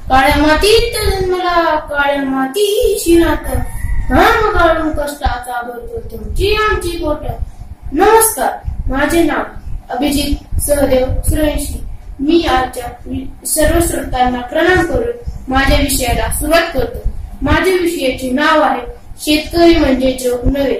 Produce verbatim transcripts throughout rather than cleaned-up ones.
काळ्या मातीत जन्मला काळ्या मातीशी नातं, घाम गाळून कष्टाचा भरतो तुमची आमची बोट. नमस्कार, माझे नाव अभिजित सहदेव सुरेशी. मी आजच्या सर्व श्रोत्यांना प्रणाम करून माझ्या विषयाला सुरुवात करतो. माझ्या विषयाचे नाव आहे शेतकरी म्हणजे जग नव्हे.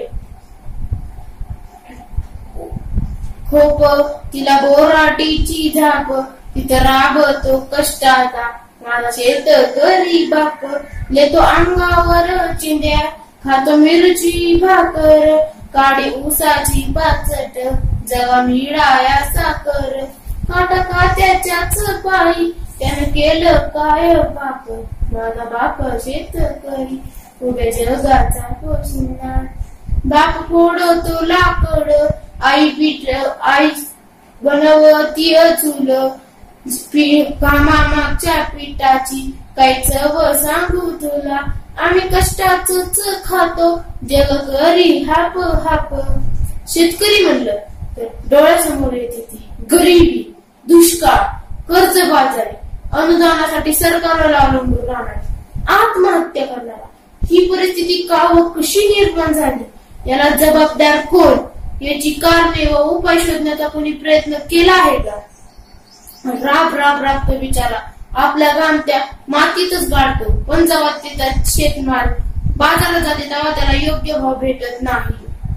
खोप तिला बोराटीची झाप, तिथं राबतो कष्टाचा माझा शेतकरी बाप. लेतो अंगावर चिंध्या, खातो मिरची भाकर, काडी ऊसाची पाचट, जगा मिळाया साखर. काटा कात्याच्याच पायी त्यानं केलं काय बाप, माझा बाप शेतकरी उभ्या जगाचा पोशिंदा. बाप फोडतो लाकड, आई पीठ आई बनवती चूल, कामामागच्या पिठाची काय चव सांगू तुला. आम्ही कष्टाच खातो जग करी हाप हाप. शेतकरी म्हणलं तर डोळ्यासमोर येते ती गरिबी, दुष्काळ, कर्जबाजारी, अनुदानासाठी सरकारला अवलंबून राहणार, आत्महत्या करणारा. ही परिस्थिती का व कशी निर्माण झाली, याला जबाबदार कोण, याची कारणे व उपाय शोधण्याचा कोणी प्रयत्न केला आहे का? राब राब राब तो बिचारा आपल्या गामत्या मातीतच गाळतो, पण जेव्हा त्याचा शेतमाल बाजारात जाते तेव्हा त्याला योग्य भाव भेटत नाही.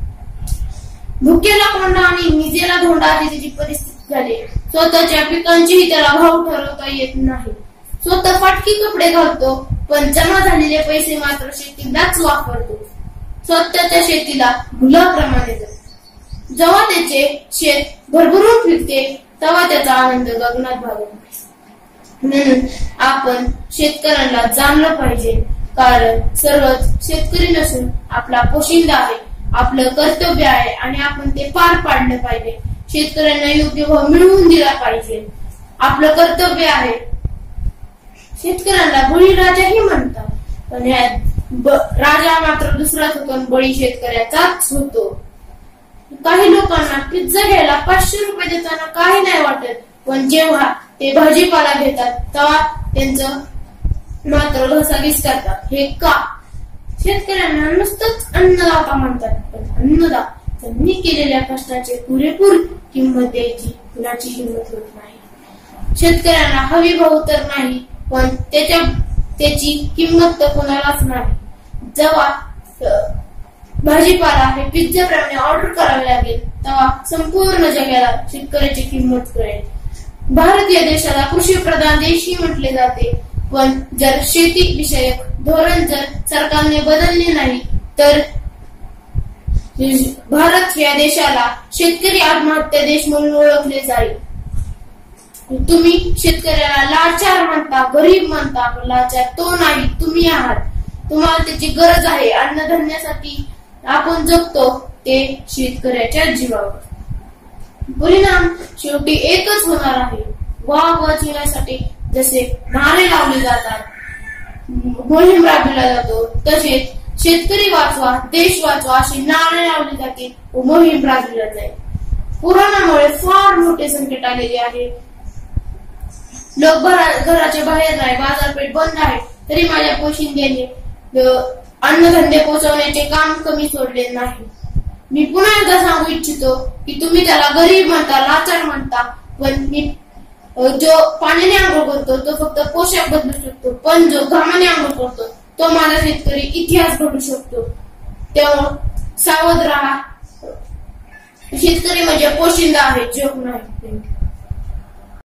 भुकेला कोंडा आणि निजेला धोंडा अशी त्याची परिस्थिती झाली. स्वतःच्या पिकांचेही त्याला भाव ठरवता येत नाही. स्वतः फाटकी कपडे घालतो, पण जमा झालेले पैसे मात्र शेतीलाच वापरतो. स्वतःच्या शेतीला मुलाप्रमाणे जगतो. जेव्हा त्याचे शेत भरभरून फिरते तेव्हा त्याचा आनंद गगनात भागतो. म्हणून आपण शेतकऱ्यांना जाणलं पाहिजे, कारण सर्वच शेतकरी नसून आपला पोशिंदा आहे, आपलं कर्तव्य आहे आणि आपण ते पार पाडलं पाहिजे. शेतकऱ्यांना योग्य भाव मिळवून दिला पाहिजे, आपलं कर्तव्य आहे. शेतकऱ्यांना बळीराजाही म्हणतात, पण राजा मात्र दुसराच होतो, बळी शेतकऱ्याचाच होतो. काही लोकांना पिझ्झा घ्यायला पाचशे रुपये देताना काही नाही वाटत, पण जेव्हा ते भाजीपाला घेतात तेव्हा त्यांचं मात्र घसाघीस करतात. हे का? शेतकऱ्यांना नुसतंच अन्नदाता म्हणतात, पण अन्नदाता त्यांनी केलेल्या कष्टाचे पुरेपूर किंमत द्यायची कुणाची हिंमत होत नाही. शेतकऱ्यांना हवी भाव तर नाही, पण त्याच्या त्याची किंमत तर कोणालाच नाही. जेव्हा भाजीपाला हे पिझ्झा प्रमाणे ऑर्डर करावे लागेल तेव्हा संपूर्ण जगाला शेतकऱ्याची किंमत कळेल. भारत या देशाला कृषी प्रधान देशही म्हटले जाते, पण जर शेती विषयक धोरण जर सरकारने बदलले नाही तर भारत या देशाला शेतकरी आत्महत्या देश म्हणून ओळखले जाईल. तुम्ही शेतकऱ्याला लाचार म्हणता, गरीब म्हणता, पण लाचार तो नाही, तुम्ही आहात. तुम्हाला त्याची गरज आहे. अन्नधान्यासाठी आपण जगतो ते शेतकऱ्याच्या जीवावर. परिणाम शेवटी एकच होणार आहे. वाघ वाचविण्यासाठी जसे नारे लावले जातात, मोहीम राबविला जातो, तसेच शेतकरी वाचवा, देश वाचवा अशी नारे लावली जाते व मोहीम राबविली जाते. कोरोनामुळे फार मोठे संकट आलेले आहे. लोक घराच्या बाहेर नाही, बाजारपेठ बंद आहे, तरी माझ्या पोशिंद्याने अन्नधान्य पोहोचवण्याचे काम कमी सोडले नाही. मी पुन्हा एकदा सांगू इच्छितो की तुम्ही त्याला गरीब म्हणता, लाचार म्हणता, पण मी जो पाण्याने आंघोळ करतो तो फक्त पोशाख बदलू शकतो, पण जो घामाने आंघोळ करतो तो माझा शेतकरी इतिहास घडू शकतो. तेव्हा सावध राहा. शेतकरी म्हणजे पोशिंदा आहे, जग नाही.